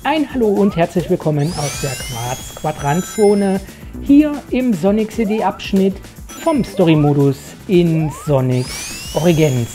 Ein Hallo und herzlich willkommen aus der Quarz-Quadrant-Zone hier im Sonic CD Abschnitt vom Story-Modus in Sonic Origins.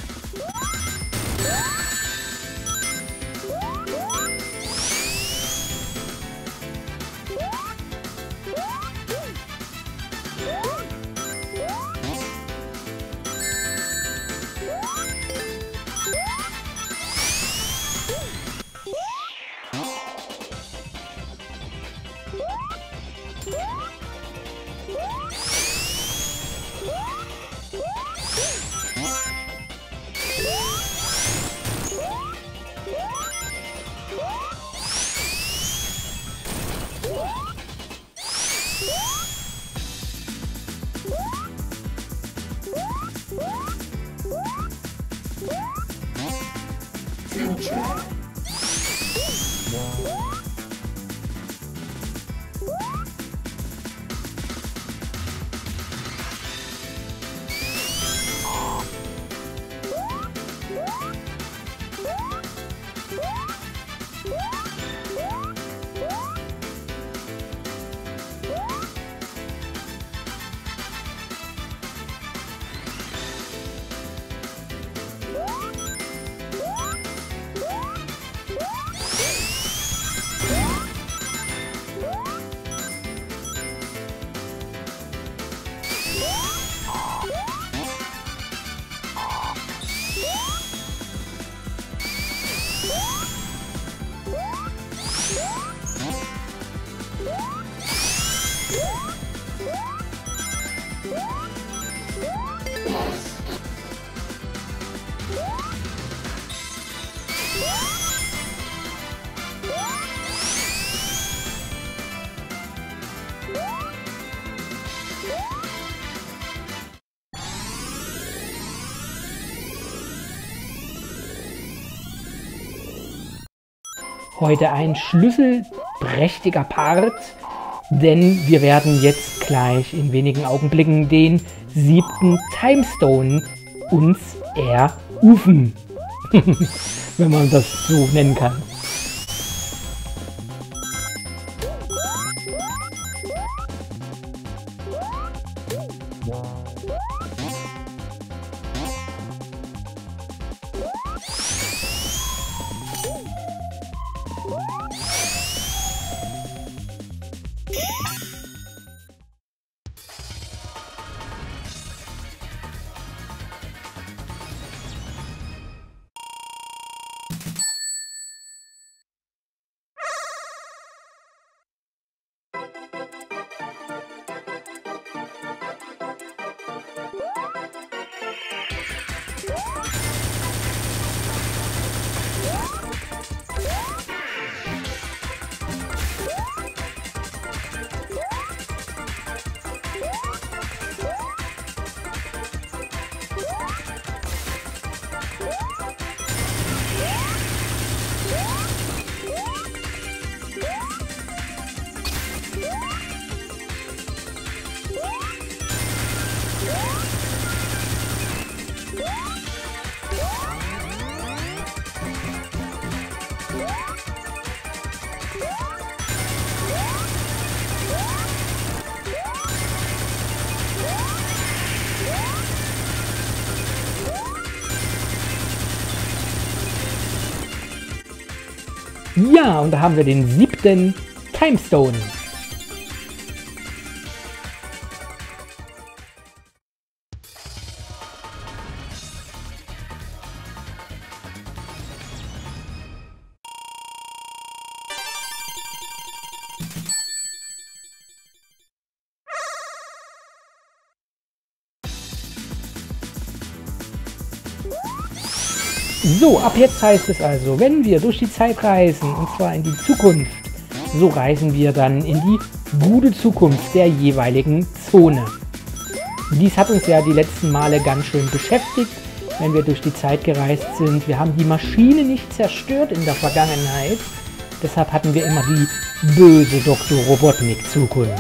Heute ein schlüsselträchtiger Part, denn wir werden jetzt gleich in wenigen Augenblicken den 7. Timestone uns erufen, wenn man das so nennen kann. Ja, und da haben wir den 7. Timestone. So, ab jetzt heißt es also, wenn wir durch die Zeit reisen, und zwar in die Zukunft, so reisen wir dann in die gute Zukunft der jeweiligen Zone. Dies hat uns ja die letzten Male ganz schön beschäftigt, wenn wir durch die Zeit gereist sind. Wir haben die Maschine nicht zerstört in der Vergangenheit, deshalb hatten wir immer die böse Dr. Robotnik-Zukunft.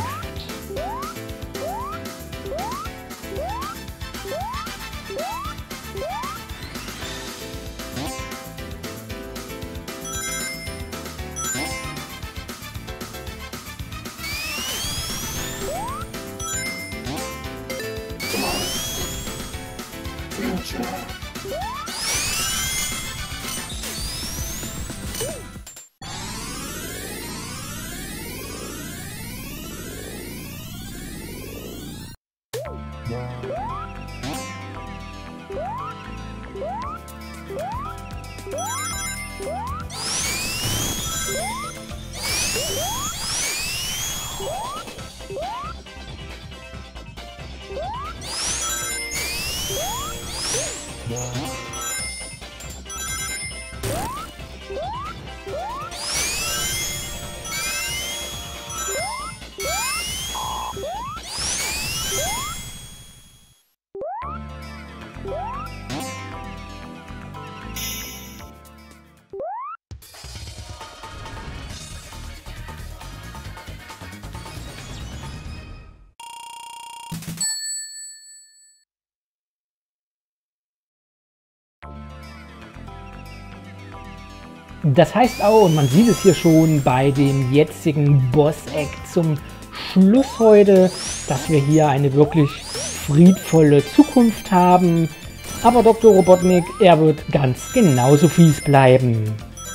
Das heißt auch, und man sieht es hier schon bei dem jetzigen Boss-Act zum Schluss heute, dass wir hier eine wirklich friedvolle Zukunft haben. Aber Dr. Robotnik, er wird ganz genauso fies bleiben.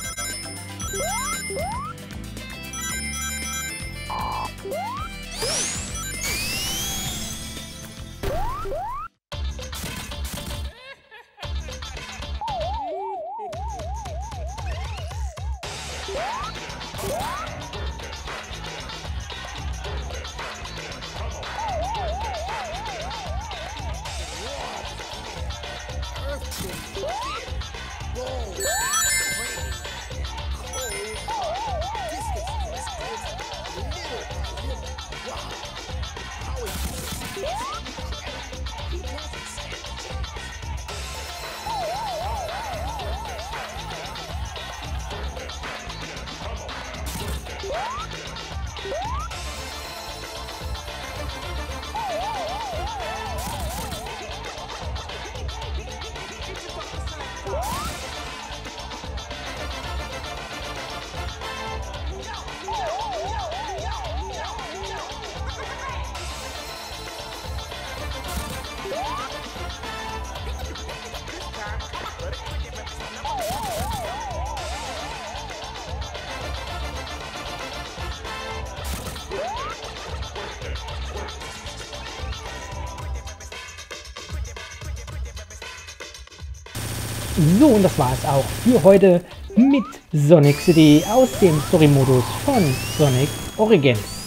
So, und das war es auch für heute mit Sonic CD aus dem Story-Modus von Sonic Origins.